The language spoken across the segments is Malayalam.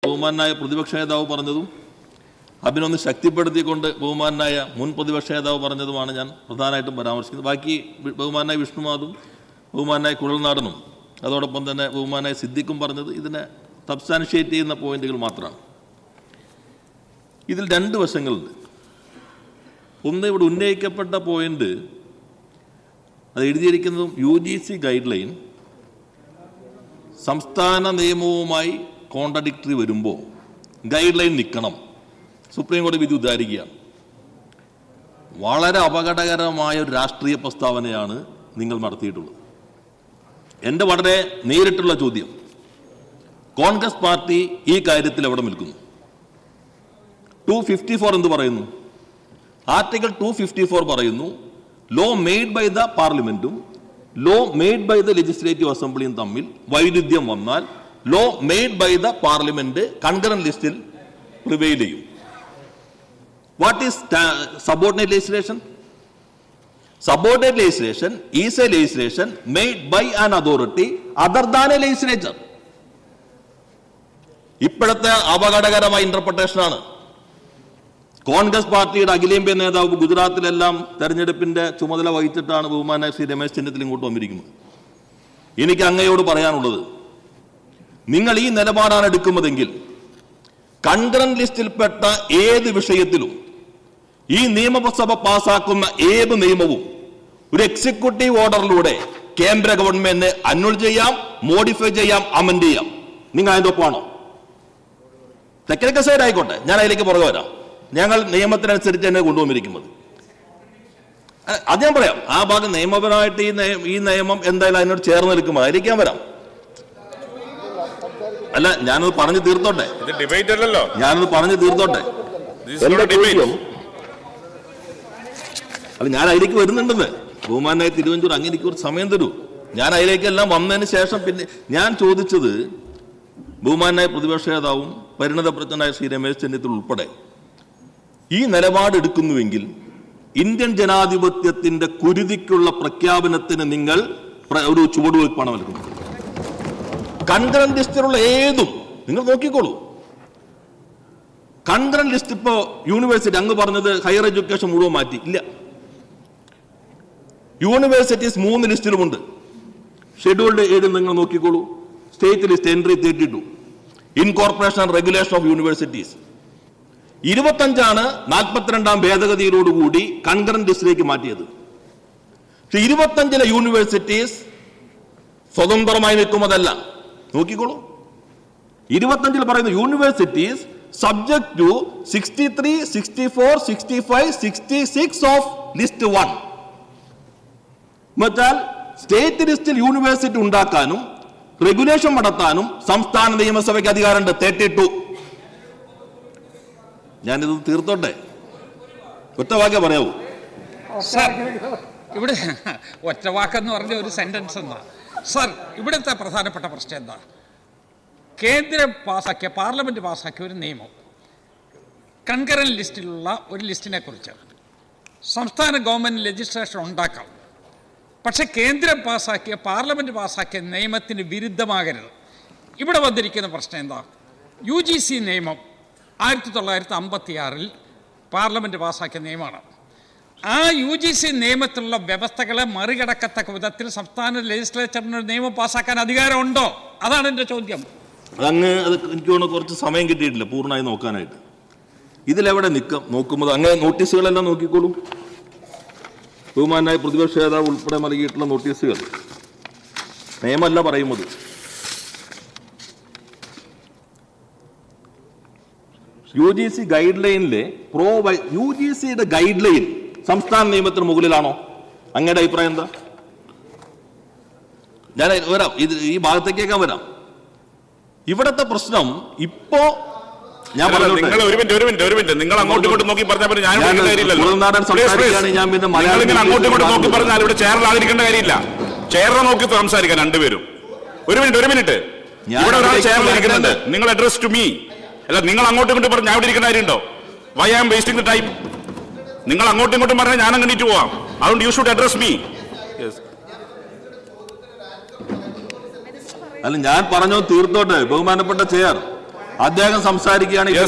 ബഹുമാനായ പ്രതിപക്ഷ നേതാവ് പറഞ്ഞതും അതിനൊന്ന് ശക്തിപ്പെടുത്തിക്കൊണ്ട് ബഹുമാനായ മുൻ പ്രതിപക്ഷ നേതാവ് പറഞ്ഞതുമാണ് ഞാൻ പ്രധാനമായിട്ടും പരാമർശിക്കുന്നത്. ബാക്കി ബഹുമാനായ വിഷ്ണുനാഥും ബഹുമാനായ കുഴൽനാടനും അതോടൊപ്പം തന്നെ ബഹുമാനായ സിദ്ദിഖും പറഞ്ഞത് ഇതിനെ സബ്സ്റ്റാൻഷിയേറ്റ് ചെയ്യുന്ന പോയിന്റുകൾ മാത്രമാണ്. ഇതിൽ രണ്ട് വശങ്ങളുണ്ട്. ഒന്ന്, ഇവിടെ ഉന്നയിക്കപ്പെട്ട പോയിന്റ് അത് എഴുതിയിരിക്കുന്നതും UGC ഗൈഡ് ലൈൻ സംസ്ഥാന നിയമവുമായി കോൺട്രഡിക്ടറി വരുമ്പോൾ ഗൈഡ് ലൈൻ നിൽക്കണം, സുപ്രീം കോടതി വിധി ഉദാഹരിക്കുകയാണ്. വളരെ അപകടകരമായ ഒരു രാഷ്ട്രീയ പ്രസ്താവനയാണ് നിങ്ങൾ നടത്തിയിട്ടുള്ളത്. എൻ്റെ വളരെ നേരിട്ടുള്ള ചോദ്യം, കോൺഗ്രസ് പാർട്ടി ഈ കാര്യത്തിൽ എവിടെ നിൽക്കുന്നു? 254 എന്ത് പറയുന്നു? ആർട്ടിക്കിൾ 254 പറയുന്നു ലോ മെയ്ഡ് ബൈ ദ പാർലമെന്റും law made by the legislative അസംബ്ലിയും തമ്മിൽ വൈരുദ്ധ്യം വന്നാൽ law made by the parliament concurrent ലിസ്റ്റിൽ പ്രിവെയിൽ ചെയ്യും. What is subordinate legislation? Subordinate legislation is a legislation made by an authority other than a legislature. ഇപ്പോഴത്തെ അപകടകരമായ ഇന്റർപ്രിട്ടേഷനാണ്. കോൺഗ്രസ് പാർട്ടിയുടെ അഖിലേന്ത്യാ നേതാവ് ഗുജറാത്തിലെല്ലാം തെരഞ്ഞെടുപ്പിന്റെ ചുമതല വഹിച്ചിട്ടാണ് ബഹുമാനായ ശ്രീ രമേശ് ചെന്നിത്തല ഇങ്ങോട്ട് വന്നിരിക്കുന്നത്. എനിക്ക് അങ്ങയോട് പറയാനുള്ളത്, നിങ്ങൾ ഈ നിലപാടാണ് എടുക്കുന്നതെങ്കിൽ കൺകറന്റ് ലിസ്റ്റിൽപ്പെട്ട ഏത് വിഷയത്തിലും ഈ നിയമസഭ പാസാക്കുന്ന ഏത് നിയമവും ഒരു എക്സിക്യൂട്ടീവ് ഓർഡറിലൂടെ കേന്ദ്ര ഗവൺമെന്റിന് അന്നുൾ ചെയ്യാം, മോഡിഫൈ ചെയ്യാം, അമെൻഡ് ചെയ്യാം. നിങ്ങൾ അതിൻ്റെ ഒപ്പമാണോ? ടെക്നിക്കൽ സൈഡ് ആയിക്കോട്ടെ, ഞാൻ അതിലേക്ക് പുറകെ വരാം. ഞങ്ങൾ നിയമത്തിനനുസരിച്ച് തന്നെ കൊണ്ടുവന്നിരിക്കുന്നത്. അത് ഞാൻ പറയാം. ആ ഭാഗം നിയമപരമായിട്ട് ഈ നിയമം എന്തായാലും അതിനോട് ചേർന്ന് നിൽക്കുമ്പോൾ അതിലേക്ക് ഞാൻ വരാം. അല്ല, ഞാനത് പറഞ്ഞു തീർത്തോട്ടെ. ഞാനത് പറഞ്ഞു തീർത്തോട്ടെ. അല്ല, ഞാൻ അതിലേക്ക് വരുന്നുണ്ടെന്ന്. ബഹുമാനായ തിരുവഞ്ചൂർ, അങ്ങനെ എനിക്ക് കുറച്ച് സമയം തരൂ. ഞാൻ അതിലേക്കെല്ലാം വന്നതിന് ശേഷം പിന്നെ ഞാൻ ചോദിച്ചത്, ബഹുമാനായ പ്രതിപക്ഷ നേതാവും പരിണതപ്രജ്ഞനായ ശ്രീ രമേശ് ചെന്നിത്തല ഉൾപ്പെടെ ഈ നിലപാടെടുക്കുന്നുവെങ്കിൽ ഇന്ത്യൻ ജനാധിപത്യത്തിന്റെ കുരുതിക്കുള്ള പ്രഖ്യാപനത്തിന് നിങ്ങൾ ഒരു ചുവടുവയ്പ്പാണ് നൽകുന്നത്. കൺകറന്റ് ലിസ്റ്റിലുള്ള ഏതും നിങ്ങൾ നോക്കിക്കോളൂ. കൺകറന്റ് ലിസ്റ്റ് ഇപ്പോ യൂണിവേഴ്സിറ്റി, അങ്ങ് പറഞ്ഞത് ഹയർ എഡ്യൂക്കേഷൻ മുഴുവൻ മാറ്റി ഇല്ല. യൂണിവേഴ്സിറ്റീസ് 3 ലിസ്റ്റിലുമുണ്ട്. ഷെഡ്യൂൾഡ് 7 നിങ്ങൾ നോക്കിക്കോളൂ. State list entry 32, incorporation and regulation of universities 25 42ാം ഭേദഗതിയോടുകൂടി കൺകറന്റ് ലിസ്റ്റിലേക്ക് മാറ്റിയത്. പക്ഷെ 25 യൂണിവേഴ്സിറ്റീസ് സ്വതന്ത്രമായി നിൽക്കുന്നതല്ല. നോക്കിക്കോളൂ. 25 പറയുന്ന universities subject to 63, 64, 65, 66 of list 1. എന്നുവെച്ചാൽ സ്റ്റേറ്റ് ലിസ്റ്റിൽ യൂണിവേഴ്സിറ്റി ഉണ്ടാക്കാനും റെഗുലേഷൻ നടത്താനും സംസ്ഥാന നിയമസഭയ്ക്ക് അധികാരമുണ്ട്. 32. ഞാനിത് തീർത്തോട്ടെ, ഒറ്റ വാക്കേ പറയാവൂ. ഇവിടെ ഒറ്റ വാക്കെന്ന് പറഞ്ഞ ഒരു സെന്റൻസ് എന്താ സർ? ഇവിടുത്തെ പ്രധാനപ്പെട്ട പ്രശ്നം എന്താ? കേന്ദ്രം പാസാക്കിയ, പാർലമെന്റ് പാസാക്കിയ ഒരു നിയമം, കൺകറന്റ് ലിസ്റ്റിലുള്ള ഒരു ലിസ്റ്റിനെ കുറിച്ച് സംസ്ഥാന ഗവൺമെന്റ് ലെജിസ്ലേഷൻ ഉണ്ടാക്കാം. പക്ഷെ കേന്ദ്രം പാസാക്കിയ, പാർലമെന്റ് പാസാക്കിയ നിയമത്തിന് വിരുദ്ധമാകരുത്. ഇവിടെ വന്നിരിക്കുന്ന പ്രശ്നം എന്താ? UGC നിയമം 1956 പാർലമെന്റ് പാസാക്കിയ നിയമമാണ്. ആ UGC നിയമത്തിലുള്ള വ്യവസ്ഥകളെ മറികടക്കത്തക്ക വിധത്തിൽ സംസ്ഥാന ലെജിസ്ലേച്ചറിന് നിയമം പാസാക്കാൻ അധികാരമുണ്ടോ? അതാണ് എൻ്റെ ചോദ്യം. അങ്ങ് അത് എനിക്ക് തോന്നുന്നു കുറച്ച് സമയം കിട്ടിയിട്ടില്ല പൂർണ്ണമായി നോക്കാനായിട്ട്. ഇതിലെവിടെ നോക്കുമ്പോൾ അങ്ങ് നോട്ടീസുകളെല്ലാം നോക്കിക്കോളൂ. ബഹുമാനായ പ്രതിപക്ഷ നേതാവ് ഉൾപ്പെടെ നൽകിയിട്ടുള്ള നോട്ടീസുകൾ നിയമമല്ല പറയുന്നത്. UGC ഗൈഡ് ലൈനിലെ UGCയുടെ ഗൈഡ് ലൈൻ സംസ്ഥാന നിയമത്തിന് മുകളിലാണോ? അങ്ങയുടെ അഭിപ്രായം എന്താ? ഞാൻ വരാം, ഈ ഭാഗത്തേക്കേക്കാൻ വരാം. ഇവിടത്തെ പ്രശ്നം ഇപ്പോ ഞാൻ നിങ്ങൾ അങ്ങോട്ടും ഇങ്ങോട്ടും നോക്കി പറഞ്ഞാൽ ഞാൻ പിന്നെ മലയാളം അങ്ങോട്ടും ഇങ്ങോട്ടും നോക്കി പറഞ്ഞാൽ ഇവിടെ ചെയറിലാതിരിക്കേണ്ട കാര്യമില്ല. ചെയറിനെ നോക്കി സംസാരിക്കാൻ രണ്ടുപേരും. ഒരു മിനിറ്റ്. ഇവിടെ ഒരാൾ ചെയറിലിരിക്കുന്നുണ്ട്. നിങ്ങൾ അഡ്രസ് ടു മീ. അല്ല, നിങ്ങൾ അങ്ങോട്ടും ഇങ്ങോട്ടും പറഞ്ഞ് ഞാൻ ഇവിടെ ഇരിക്കേണ്ട കാര്യമുണ്ടോ? Why am wasting the time? നിങ്ങൾ അങ്ങോട്ടും ഇങ്ങോട്ടും പറഞ്ഞാൽ ഞാൻ അങ്ങോട്ട് പോവാം. അതുകൊണ്ട് യു ഷുഡ് അഡ്രസ് മീ. അല്ല, ഞാൻ പറഞ്ഞോ തീർത്തോട്ടെ. ബഹുമാനപ്പെട്ട ചെയർ, അദ്ദേഹം സംസാരിക്കുകയാണെങ്കിൽ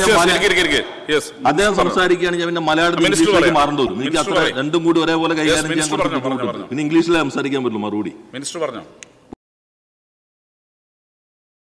പിന്നെ മലയാളത്തിൽ ഇംഗ്ലീഷിലേക്ക് മാറേണ്ടി വരും. എനിക്ക് അത്ര രണ്ടും കൂടി ഒരേപോലെ കൈകാര്യം ചെയ്യാൻ പിന്നെ ഇംഗ്ലീഷിലേ സംസാരിക്കാൻ പറ്റുള്ളൂ. മറുപടി മിനിസ്റ്റർ പറഞ്ഞു.